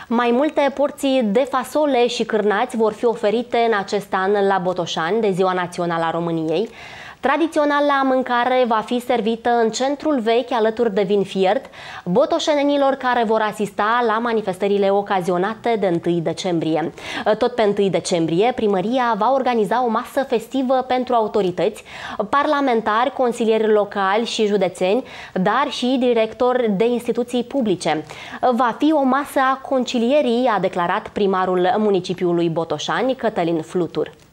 Mai multe porții de fasole și cârnați vor fi oferite în acest an la Botoșani, de Ziua Națională a României. Tradiționala mâncare va fi servită în centrul vechi alături de vin fiert botoșenenilor care vor asista la manifestările ocazionate de 1 decembrie. Tot pe 1 decembrie, primăria va organiza o masă festivă pentru autorități, parlamentari, consilieri locali și județeni, dar și directori de instituții publice. Va fi o masă a concilierii, a declarat primarul municipiului Botoșani, Cătălin Flutur.